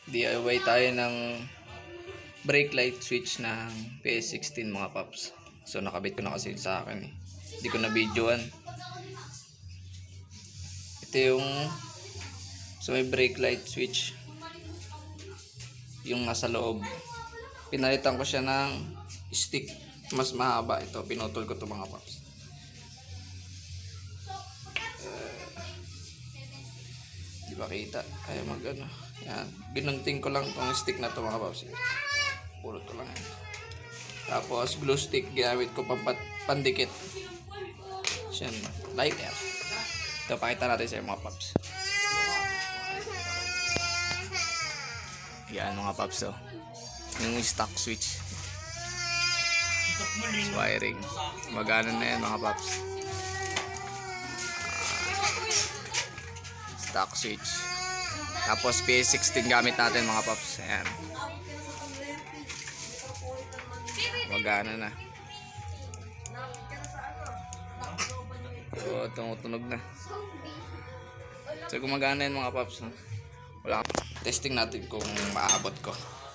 DIY tayo ng brake light switch ng PS16 mga paps. So nakabit ko na kasi sa akin eh. Hindi ko na videoan. Ito yung may brake light switch yung nasa loob. Pinalitan ko siya ng stick mas mahaba. Ito pinutol ko to mga paps. Di ba kita? Kaya magano. Yan. Ginunting ko lang tong stick na to mga paps. Puro to lang yan. Tapos glue stick ginamit ko pandikit. Yan. Lighter. Ito pakita natin sa mga paps. Yan mga paps oh. Yung stock switch. Wiring. Magana na yan mga paps. Stock switch. Tapos PS16 gamit natin mga paps. Ayan. Magana na. So tumutunog na. So gumagana yan mga paps. Wala. Testing natin kung maabot ko.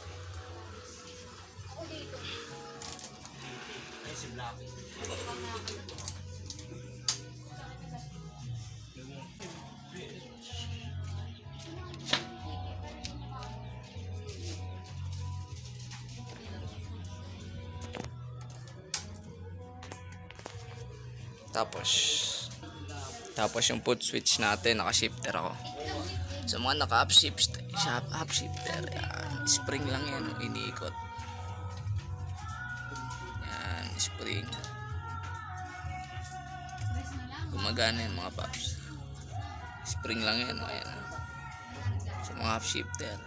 Tapos yung put switch natin, naka-shifter ako. Sa mga naka-up shifter, yan, spring lang yan, iniikot. Yan, spring. Gumagana yan mga paps. Spring lang yan, ayan. Sa mga up shifter.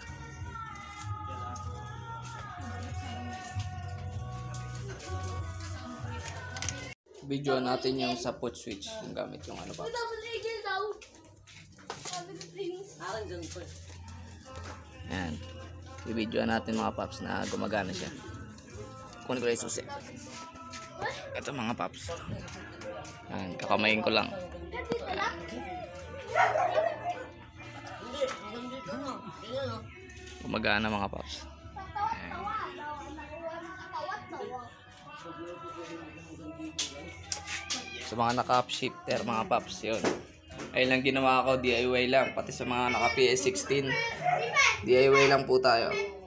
Video natin yung sa put switch, yung gamit yung ano paps. Yan. I-video natin mga paps na gumagana siya. Kunin ko lang yung susi. Ito mga paps. Yan, kakamayin ko lang. Gumagana mga paps. Yan. Sa mga naka-up shifter mga paps, yun. Ayun lang ginawa ko, DIY lang. Pati sa mga naka PS16, DIY lang po tayo.